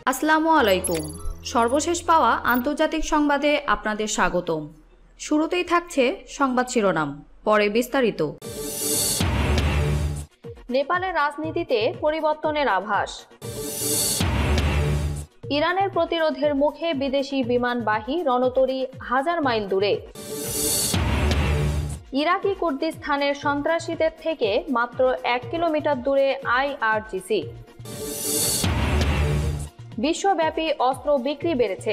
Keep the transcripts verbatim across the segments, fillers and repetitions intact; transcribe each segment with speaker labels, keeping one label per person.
Speaker 1: আসসালামু আলাইকুম। সর্বশেষ পাওয়া আন্তর্জাতিক সংবাদে আপনাদের স্বাগতম। শুরুতেই থাকছে সংবাদ শিরোনাম, পরে বিস্তারিত। নেপালের রাজনীতিতে পরিবর্তনের আভাস। ইরানের প্রতিরোধের মুখে বিদেশি বিমানবাহী রণতরী হাজার মাইল দূরে। ইরাকি কুর্দিস্তানের সন্ত্রাসীদের থেকে মাত্র এক কিলোমিটার দূরে আইআরজিসি। বিশ্বব্যাপী অস্ত্র বিক্রি বেড়েছে।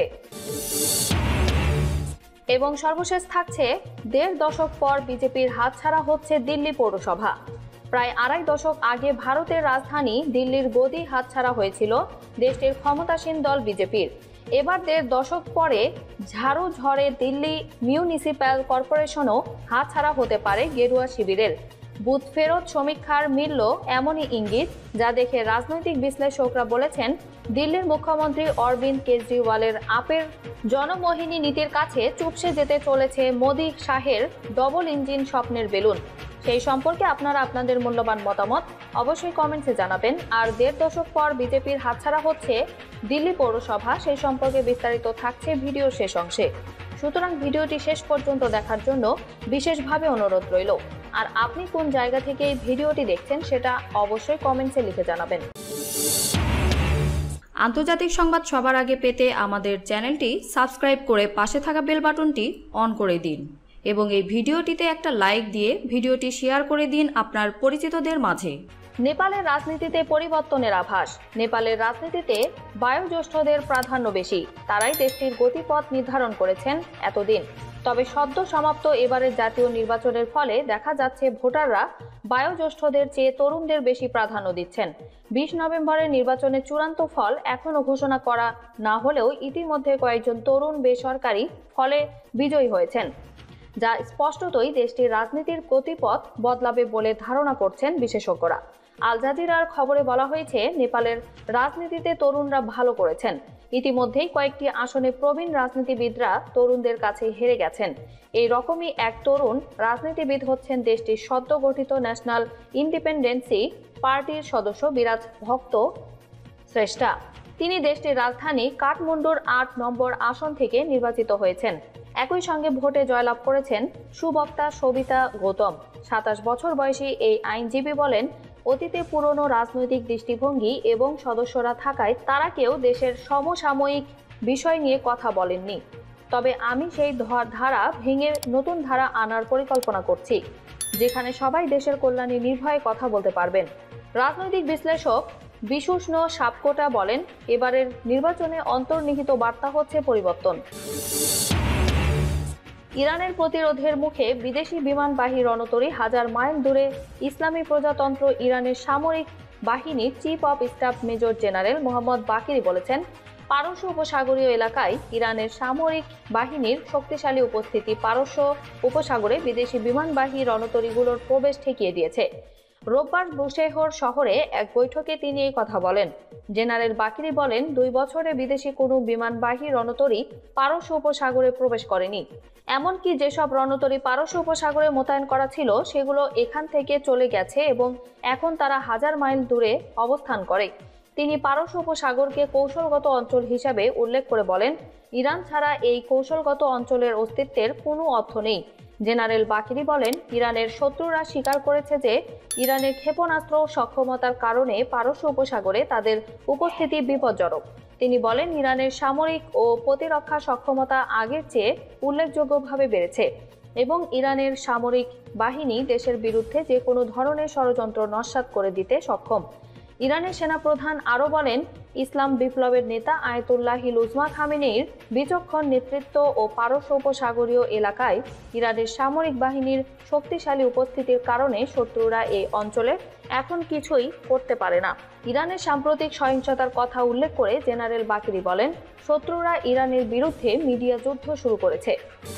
Speaker 1: এবং সর্বশেষ থাকছে দেড় দশক পর বিজেপির হাতছাড়া হচ্ছে দিল্লি পৌরসভা। প্রায় আড়াই দশক আগে ভারতের রাজধানী দিল্লির গদি হাতছাড়া হয়েছিল দেশটির ক্ষমতাসীন দল বিজেপির। এবার দেড় দশক পরে ঝাড়ু ঝড়ে দিল্লি মিউনিসিপ্যাল কর্পোরেশনও হাতছাড়া হতে পারে গেরুয়া শিবিরের। বুথ ফেরত সমীক্ষার মিলল এমনই ইঙ্গিত, যা দেখে রাজনৈতিক বিশ্লেষকরা বলেছেন দিল্লির মুখ্যমন্ত্রী অরবিন্দ কেজরিওয়ালের আপের জনমোহিনী নীতির কাছে চুপসে যেতে চলেছে মোদি শাহের ডবল ইঞ্জিন স্বপ্নের বেলুন। সেই সম্পর্কে আপনারা আপনাদের মূল্যবান মতামত অবশ্যই কমেন্টসে জানাবেন। আর দেড় দশক পর বিজেপির হাতছাড়া হচ্ছে দিল্লি পৌরসভা, সেই সম্পর্কে বিস্তারিত থাকছে ভিডিও শেষ অংশে। সুতরাং ভিডিওটি শেষ পর্যন্ত দেখার জন্য বিশেষভাবে অনুরোধ রইল। আর আপনি কোন জায়গা থেকে এই ভিডিওটি দেখছেন সেটা অবশ্যই কমেন্টসে লিখে জানাবেন। আন্তর্জাতিক সংবাদ সবার আগে পেতে আমাদের চ্যানেলটি সাবস্ক্রাইব করে পাশে থাকা বেল বাটনটি অন করে দিন এবং এই ভিডিওটিতে একটা লাইক দিয়ে ভিডিওটি শেয়ার করে দিন আপনার পরিচিতদের মাঝে। নেপালের রাজনীতিতে পরিবর্তনের আভাস। নেপালের রাজনীতিতে বয়োজ্যেষ্ঠদের প্রাধান্য বেশি, তারাই দেশটির গতিপথ নির্ধারণ করেছেন এতদিন। তবে সদ্য সমাপ্ত এবারের জাতীয় নির্বাচনের ফলে দেখা যাচ্ছে ভোটাররা বয়োজ্যেষ্ঠদের চেয়ে তরুণদের বেশি প্রাধান্য দিচ্ছেন। বিশ নভেম্বরের নির্বাচনের চূড়ান্ত ফল এখনও ঘোষণা করা না হলেও ইতিমধ্যে কয়েকজন তরুণ বেসরকারি ফলে বিজয়ী হয়েছেন, যা স্পষ্টতই দেশটির রাজনীতির গতিপথ বদলাবে বলে ধারণা করছেন বিশেষজ্ঞরা। আল জাজিরার খবরে বলা হয়েছে নেপালের রাজনীতিতে তরুণরা ভালো করেছেন। ইতিমধ্যেই কয়েকটি আসনে প্রবীণ রাজনীতিবিদরা তরুণদের কাছে হেরে গেছেন। এই রকমই এক তরুণ রাজনীতিবিদ হচ্ছেন দেশটির সদ্য গঠিত ন্যাশনাল ইন্ডিপেন্ডেন্সি পার্টির সদস্য বিরাজ ভক্ত শ্রেষ্ঠা। তিনি দেশটির রাজধানী কাঠমান্ডুর আট নম্বর আসন থেকে নির্বাচিত হয়েছেন। একই সঙ্গে ভোটে জয়লাভ করেছেন সুবক্তা সবিতা গৌতম। সাতাশ বছর বয়সী এই আইনজীবী বলেন, অতীতে পুরনো রাজনৈতিক দৃষ্টিভঙ্গি এবং সদস্যরা থাকায় তারা কেউ দেশের সমসাময়িক বিষয় নিয়ে কথা বলেননি। তবে আমি সেই ধারা ভেঙে নতুন ধারা আনার পরিকল্পনা করছি, যেখানে সবাই দেশের কল্যাণে নির্ভয়ে কথা বলতে পারবেন। রাজনৈতিক বিশ্লেষক বিশুষ্ণ সাপকোটা বলেন, এবারের নির্বাচনে অন্তর্নিহিত বার্তা হচ্ছে পরিবর্তন। ইরানের প্রতিরোধের মুখে বিদেশি বিমানবাহী রণতরী হাজার মাইল দূরে। ইসলামী প্রজাতন্ত্র ইরানের সামরিক বাহিনীর chief of staff major general Mohammad Bagheri বলেছেন, পারস্য উপসাগরীয় এলাকায় ইরানের সামরিক বাহিনীর শক্তিশালী উপস্থিতি পারস্য উপসাগরে বিদেশি বিমানবাহী রণতরীগুলোর প্রবেশ ঠেকিয়ে দিয়েছে। রোববার বুশেহর শহরে এক বৈঠকে তিনি এই কথা বলেন। জেনারেল বাকিরি বলেন, দুই বছরে বিদেশি কোনো বিমানবাহী রণতরী পারস্য উপসাগরে প্রবেশ করেনি। এমনকি যেসব রণতরী পারস্য উপসাগরে মোতায়েন করা ছিল সেগুলো এখান থেকে চলে গেছে এবং এখন তারা হাজার মাইল দূরে অবস্থান করে। তিনি পারস্য উপসাগরকে কৌশলগত অঞ্চল হিসাবে উল্লেখ করে বলেন, ইরান ছাড়া এই কৌশলগত অঞ্চলের অস্তিত্বের কোনো অর্থ নেই। জেনারেল বাকিরি বলেন, ইরানের শত্রুরা স্বীকার করেছে যে ইরানের ক্ষেপণাস্ত্র সক্ষমতার কারণে পারস্য উপসাগরে তাদের উপস্থিতি বিপজ্জনক। তিনি বলেন, ইরানের সামরিক ও প্রতিরক্ষা সক্ষমতা আগের চেয়ে উল্লেখযোগ্যভাবে বেড়েছে এবং ইরানের সামরিক বাহিনী দেশের বিরুদ্ধে যে কোনো ধরনের ষড়যন্ত্র নস্যাৎ করে দিতে সক্ষম। ইরানের সেনাপ্রধান আরও বলেন, ইসলাম বিপ্লবের নেতা আয়াতুল্লাহ উজমা খামেনেইর বিচক্ষণ নেতৃত্ব ও পারস্য উপসাগরীয় এলাকায় ইরানের সামরিক বাহিনীর শক্তিশালী উপস্থিতির কারণে শত্রুরা এই অঞ্চলে এখন কিছুই করতে পারে না। ইরানের সাম্প্রতিক সহিংসতার কথা উল্লেখ করে জেনারেল বাকিরি বলেন, শত্রুরা ইরানের বিরুদ্ধে মিডিয়া যুদ্ধ শুরু করেছে।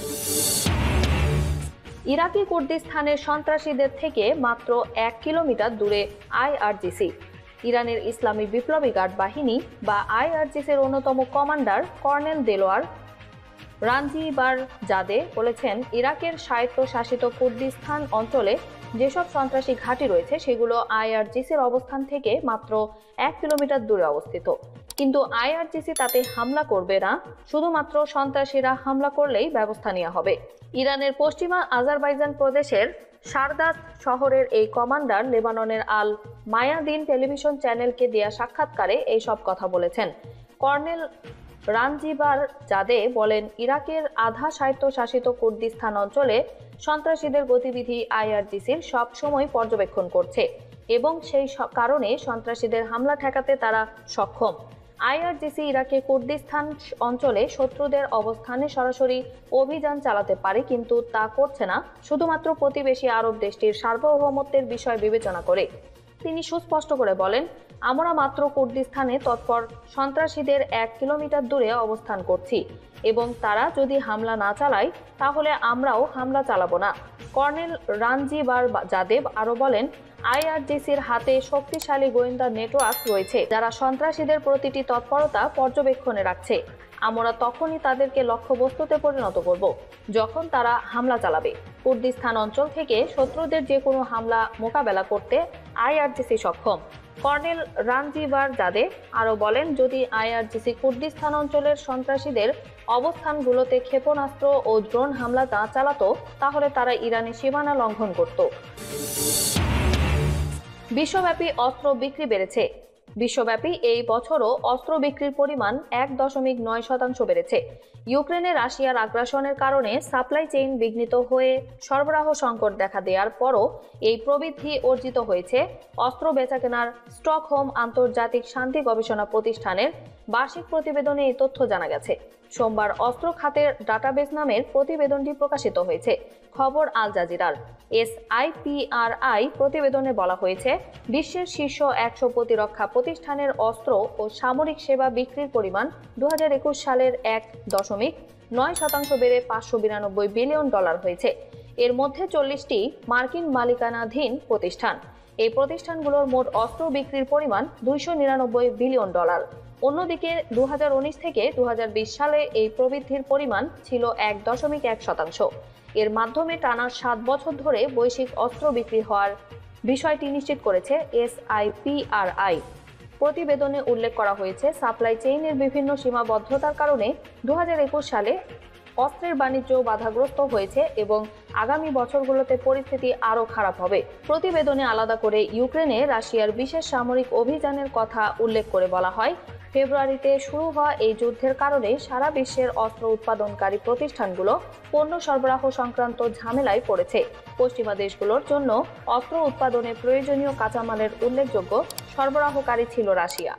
Speaker 1: ইরাকি কুর্দিস্তানের সন্ত্রাসীদের থেকে মাত্র এক কিলোমিটার দূরে আইআরজিসি। ইরানের ইসলামী বিপ্লবী গার্ড বাহিনী বা আইআরজিসির অন্যতম commander colonel Delavar Ranjbarzadeh বলেছেন, ইরাকের স্বায়ত্তশাসিত কুর্দিস্তান অঞ্চলে যেসব সন্ত্রাসী ঘাঁটি রয়েছে সেগুলো আইআরজিসির অবস্থান থেকে মাত্র এক কিলোমিটার দূরে অবস্থিত। কিন্তু আইআরজিসি তাতে হামলা করবে না, শুধুমাত্র সন্ত্রাসীরা হামলা করলেই ব্যবস্থা নেওয়া হবে। ইরানের পশ্চিমা আজারবাইজান প্রদেশের সারদাত শহরের এই কমান্ডার লেবাননের আল মায়াদিন টেলিভিশন চ্যানেলকে দেয়া সাক্ষাৎকারে এই সব কথা বলেছেন। কর্নেল রানজিবার জাদে বলেন, ইরাকের আধা স্বায়ত্তশাসিত কুর্দিস্তান অঞ্চলে সন্ত্রাসীদের গতিবিধি আইআরজিসির সব সময় পর্যবেক্ষণ করছে এবং সেই কারণে সন্ত্রাসীদের হামলা ঠেকাতে তারা সক্ষম। আইআরজিসি ইরাকে কুর্দিস্তান অঞ্চলে শত্রুদের অবস্থানে সরাসরি অভিযান চালাতে পারে, কিন্তু তা করছে না শুধুমাত্র প্রতিবেশী আরব দেশটির সার্বভৌমত্বের বিষয় বিবেচনা করে। তিনি সুস্পষ্ট করে বলেন, আমরা মাত্র কুর্দিস্তানে তৎপর সন্ত্রাসীদের এক কিলোমিটার দূরে অবস্থান করছি এবং তারা যদি হামলা না চালায় তাহলে আমরাও হামলা চালাবো না। কর্নেল রানজিবার জাদেব আরও বলেন, আইআরজিসির হাতে শক্তিশালী গোয়েন্দা নেটওয়ার্ক রয়েছে যারা সন্ত্রাসীদের প্রতিটি তৎপরতা পর্যবেক্ষণে রাখছে। আমরা তখনই তাদেরকে লক্ষ্যবস্তুতে পরিণত করব যখন তারা হামলা চালাবে। কুর্দিস্তান অঞ্চল থেকে শত্রুদের যে কোনো হামলা মোকাবেলা করতে আইআরজিসি সক্ষম। কর্নেল রানজিবার জাদে আরও বলেন, যদি আইআরজিসি কুর্দিস্তান অঞ্চলের সন্ত্রাসীদের অবস্থানগুলোতে ক্ষেপণাস্ত্র ও ড্রোন হামলা না চালাতো তাহলে তারা ইরানের সীমানা লঙ্ঘন করত। বিশ্বব্যাপী অস্ত্র বিক্রি বেড়েছে। বিশ্বব্যাপী এই বছরও অস্ত্র বিক্রির পরিমাণ এক দশমিক নয় শতাংশ বেড়েছে। ইউক্রেনে রাশিয়ার আগ্রাসনের কারণে সাপ্লাই চেইন বিঘ্নিত হয়ে সরবরাহ সংকট দেখা দেওয়ার পরও এই প্রবৃদ্ধি অর্জিত হয়েছে। অস্ত্র বেচাকেনার স্টকহোম আন্তর্জাতিক শান্তি গবেষণা প্রতিষ্ঠানের বার্ষিক প্রতিবেদনে এই তথ্য জানা গেছে। সোমবার অস্ত্র খাতের ডাটাবেস নামের প্রতিবেদনটি প্রকাশিত হয়েছে। খবর আল জাজিরার। S I P R I প্রতিবেদনে বলা হয়েছে, বিশ্বের শীর্ষ একশো প্রতিরক্ষা প্রতিষ্ঠানের অস্ত্র ও সামরিক সেবা বিক্রির পরিমাণ দু হাজার একুশ সালের এক দশমিক নয় শতাংশ বেড়ে পাঁচশো বিরানব্বই বিলিয়ন ডলার হয়েছে। এর মধ্যে চল্লিশটি মার্কিন মালিকানাধীন প্রতিষ্ঠান। এই প্রতিষ্ঠানগুলোর মোট অস্ত্র বিক্রির পরিমাণ দুইশো নিরানব্বই বিলিয়ন ডলার। অন্যদিকে দু হাজার উনিশ থেকে দু হাজার বিশ সালে এই প্রবৃদ্ধির পরিমাণ ছিল এক দশমিক এক শতাংশ। এর মাধ্যমে টানা সাত বছর ধরে বৈশ্বিক অস্ত্র বিক্রি হওয়ার বিষয়টি নিশ্চিত করেছে S I P R I. প্রতিবেদনে উল্লেখ করা হয়েছে, সাপ্লাই চেইনের বিভিন্ন সীমাবদ্ধতার কারণে দু হাজার একুশ সালে অস্ত্রের বাণিজ্য বাধাগ্রস্ত হয়েছে এবং আগামী বছরগুলোতে পরিস্থিতি আরও খারাপ হবে। প্রতিবেদনে আলাদা করে ইউক্রেনে রাশিয়ার বিশেষ সামরিক অভিযানের কথা উল্লেখ করে বলা হয়, ফেব্রুয়ারিতে শুরু হওয়া এই যুদ্ধের কারণে সারা বিশ্বের অস্ত্র উৎপাদনকারী প্রতিষ্ঠানগুলো পণ্য সরবরাহ সংক্রান্ত ঝামেলায় পড়েছে। পশ্চিমা দেশগুলোর জন্য অস্ত্র উৎপাদনে প্রয়োজনীয় কাঁচামালের উল্লেখযোগ্য সরবরাহকারী ছিল রাশিয়া।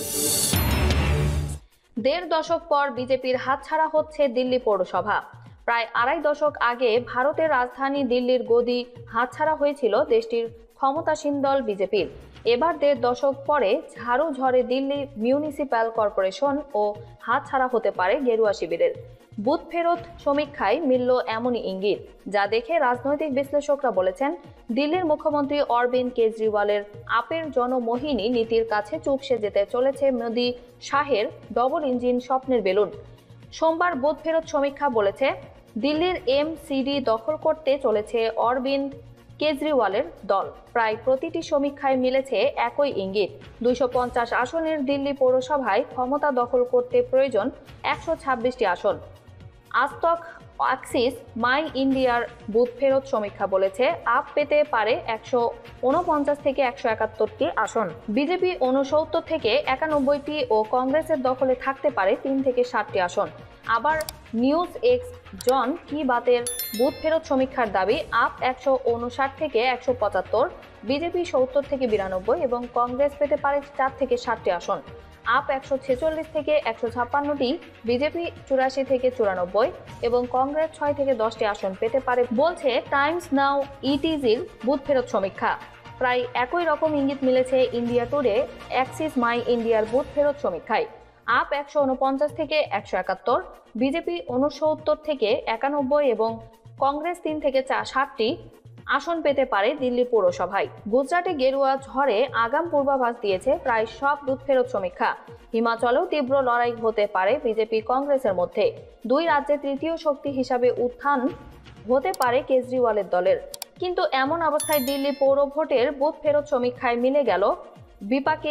Speaker 1: দেড় দশক পর বিজেপির হাতছাড়া হচ্ছে দিল্লি পৌরসভা। প্রায় আড়াই দশক আগে ভারতের রাজধানী দিল্লির গদি হাতছাড়া হয়েছিল দেশটির ক্ষমতাসীন দল বিজেপির। এবার দেড় দশক পরে ঝাড়ু ঝড়ে দিল্লি মিউনিসিপ্যাল কর্পোরেশন ও হাতছাড়া হতে পারে গেরুয়া শিবিরের। বুথ ফেরত সমীক্ষায় মিলল এমনই ইঙ্গিত, যা দেখে রাজনৈতিক বিশ্লেষকরা বলেছেন, দিল্লির মুখ্যমন্ত্রী অরবিন্দ কেজরিওয়ালের আপের জনমোহিনী নীতির কাছে চুপসে যেতে চলেছে মোদি শাহের ডবল ইঞ্জিন স্বপ্নের বেলুন। সোমবার বুথ ফেরত সমীক্ষা বলেছে, দিল্লির এম সি ডি দখল করতে চলেছে অরবিন্দ কেজরিওয়ালের দল। প্রায় প্রতিটি সমীক্ষায় মিলেছে একই ইঙ্গিত, দুইশো পঞ্চাশ আসনের দিল্লি পৌরসভায় ক্ষমতা দখল করতে প্রয়োজন একশো ছাব্বিশটি আসন। আজতক অ্যাক্সিস মাই ইন্ডিয়ার বুথ ফেরত সমীক্ষা বলেছে, আপ পেতে পারে একশো উনপঞ্চাশ থেকে একশো একাত্তরটি আসন, বিজেপি উনসত্তর থেকে একানব্বইটি ও কংগ্রেসের দখলে থাকতে পারে তিন থেকে ষাটটি আসন। আবার নিউজ এক্স জন কি বাতের বুথ ফেরত সমীক্ষার দাবি, আপ একশো উনষাট থেকে একশো পঁচাত্তর, বিজেপি সত্তর থেকে বিরানব্বই এবং কংগ্রেস পেতে পারে চার থেকে ষাটটি আসন। আপ একশো ছেচল্লিশ থেকে একশো ছাপ্পান্নটি, বিজেপি চুরাশি থেকে চুরানব্বই এবং কংগ্রেস ছয় থেকে দশটি আসন পেতে পারে বলছে টাইমস নাও ইটিজির বুথ ফেরত সমীক্ষা। প্রায় একই রকম ইঙ্গিত মিলেছে ইন্ডিয়া টুডে অ্যাক্সিস মাই ইন্ডিয়ার বুথ ফেরত সমীক্ষায়। আপ একশো উনপঞ্চাশ থেকে একশো একাত্তর, বিজেপি উনসত্তর থেকে একানব্বই এবং কংগ্রেস তিন থেকে চার ষাটটি আসন পেতে পারে দিল্লি পৌরসভায়। গুজরাটে গেরুয়া ঝড়ে আগাম পূর্বাভাস দিয়েছে প্রায় সব বুথ ফেরত সমীক্ষা। হিমাচলেও তীব্র লড়াই হতে পারে বিজেপি কংগ্রেসের মধ্যে। দুই রাজ্যে তৃতীয় শক্তি হিসাবে উত্থান হতে পারে কেজরিওয়ালের দলের। কিন্তু এমন অবস্থায় দিল্লি পৌর ভোটের বুথ ফেরত সমীক্ষায় মিলে গেল বিপাকে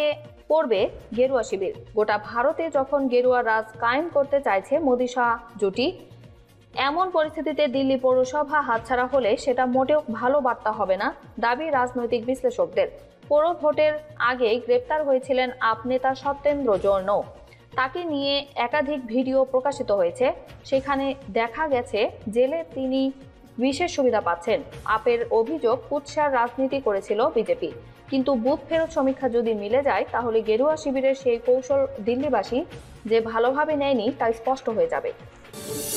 Speaker 1: পড়বে গেরুয়া শিবির। গোটা ভারতে যখন গেরুয়া রাজ কায়েম করতে চাইছে মোদি শাহ জুটি, এমন পরিস্থিতিতে দিল্লি পৌরসভা হাতছাড়া হলে সেটা মোটেও ভালো বার্তা হবে না দাবি রাজনৈতিক বিশ্লেষকদের। পৌর ভোটের আগেই গ্রেপ্তার হয়েছিলেন আপ নেতা সত্যেন্দ্র জৈন। তাকে নিয়ে একাধিক ভিডিও প্রকাশিত হয়েছে। সেখানে দেখা গেছে জেলে তিনি বিশেষ সুবিধা পাচ্ছেন। আপের অভিযোগ কুৎসার রাজনীতি করেছিল বিজেপি, কিন্তু বুথ ফেরত সমীক্ষা যদি মিলে যায় তাহলে গেরুয়া শিবিরের সেই কৌশল দিল্লিবাসী যে ভালোভাবে নেয়নি তা স্পষ্ট হয়ে যাবে।